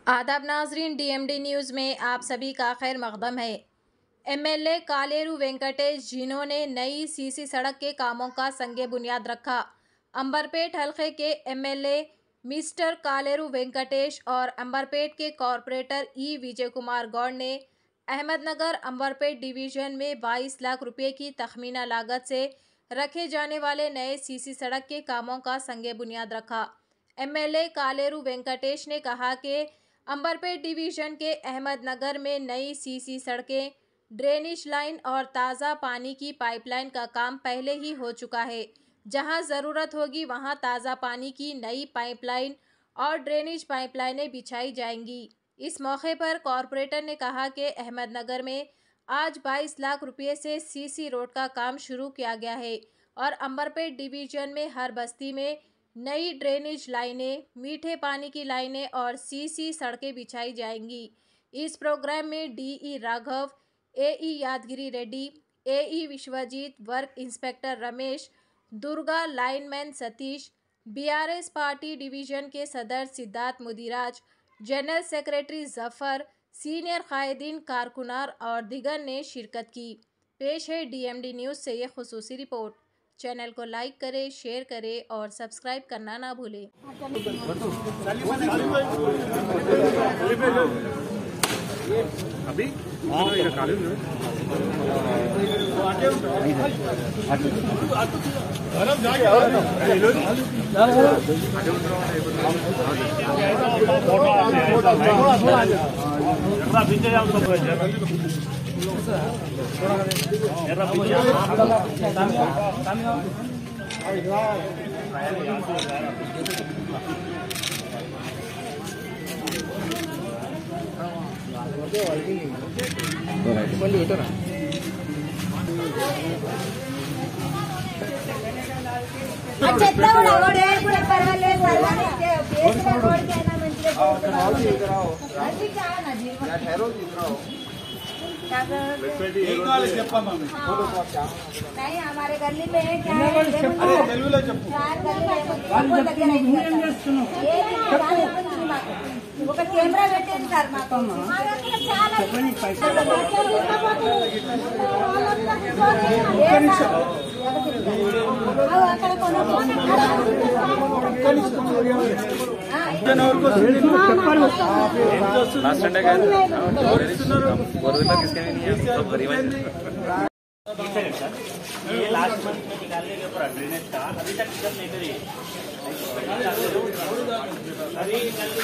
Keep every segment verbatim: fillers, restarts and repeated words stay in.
आदाब नाजरीन, DMD news में आप सभी का खैर मकदम है। एमएलए कालेरू वेंकटेश जिन्होंने नई सीसी सड़क के कामों का संगे बुनियाद रखा। अंबरपेट हलके के एमएलए मिस्टर कालेरू वेंकटेश और अंबरपेट के कॉरपोरेटर ई विजय कुमार गौड़ ने अहमदनगर अंबरपेट डिवीज़न में बाईस लाख रुपए की तखमीना लागत से रखे जाने वाले नए सीसी सड़क के कामों का संगे बुनियाद रखा। एमएलए कालेरू वेंकटेश ने कहा कि अंबरपेट डिवीज़न के अहमदनगर में नई सीसी सड़कें, ड्रेनेज लाइन और ताज़ा पानी की पाइपलाइन का काम पहले ही हो चुका है। जहां ज़रूरत होगी वहां ताज़ा पानी की नई पाइपलाइन और ड्रेनेज पाइपलाइनें बिछाई जाएंगी। इस मौके पर कॉरपोरेटर ने कहा कि अहमदनगर में आज बाईस लाख रुपये से सीसी रोड का काम शुरू किया गया है और अंबरपेट डिवीज़न में हर बस्ती में नई ड्रेनेज लाइनें, मीठे पानी की लाइनें और सीसी सड़कें बिछाई जाएंगी। इस प्रोग्राम में DE Raghav, AE Yadagiri Reddy, AE Vishwajeet, work inspector Ramesh, Durga lineman Satish, BRS party division के सदर Siddharth Mudiraj, general secretary Zafar, senior कायदीन कारकुनार और दिगर ने शिरकत की। पेश है डीएमडी न्यूज़ से ये खुसूसी रिपोर्ट। चैनल को लाइक करें, शेयर करें और सब्सक्राइब करना ना भूलें। अभी చెత్త కూడా ఓడే కూడా పర్వాలేదు బేస్లో రోడ్ కేనా మంచిగా అది కానా జీవన యా ठहरो इधर एक वाले చెప్పా మమ్మీ ఫోటో नहीं हमारे गली में है क्या अरे తెలుగులో చెప్పు चार गली దగ్గర ఏం చేస్తున్నావు ఒక కెమెరా పెట్టేది సార్ మాకు మా దగ్గర చాలా చెప్పండి పైసా అక్కడ కొనుక్కొని लास्ट संडे का किसके नहीं है सब गरीब है। ये लास्ट मंथ में निकालने के ऊपर ड्रेनेज का अभी तक टिकट नहीं करी अभी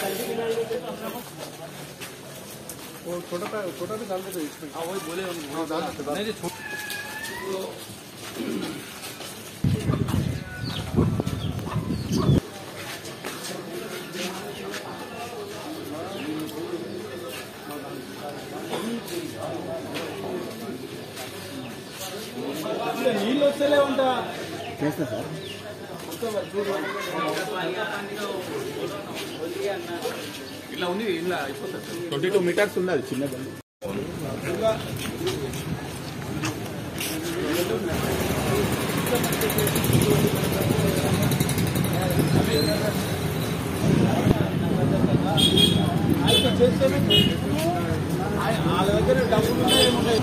वो छोटा छोटा भी डाल देते इसमें। हाँ वही बोले हाँ डाल देते नहीं छोटा నీళ్ళు వచ్చేలే ఉంటా చేస్తా సార్ ఇలా ఉంది ఇలా అయిపోతుంది ట్వంటీ టూ మీటర్స్ ఉంది అది చిన్న బండి చేస్తే వాళ్ళ దగ్గర డబ్బులు ఏమున్నాయి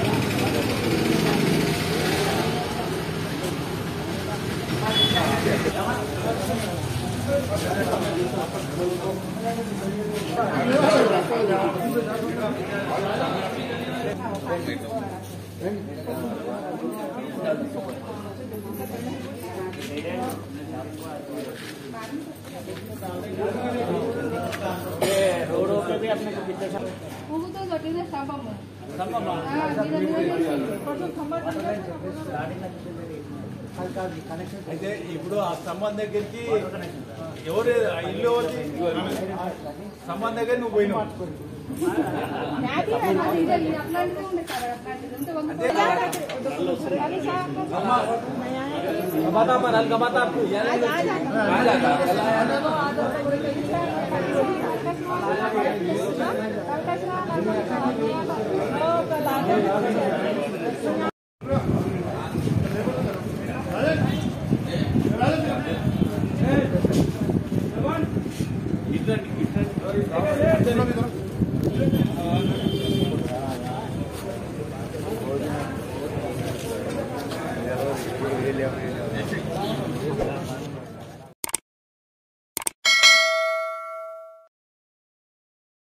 रोडों पे भी अपने को कितने అయితే ఇప్పుడు ఆ స్తంభం దగ్గరికి ఎవరు ఇల్లు ఎవరిది స్తంభం దగ్గర నువ్వు పోయినావు ఇట్లాంటి ఇట్లాంటి ये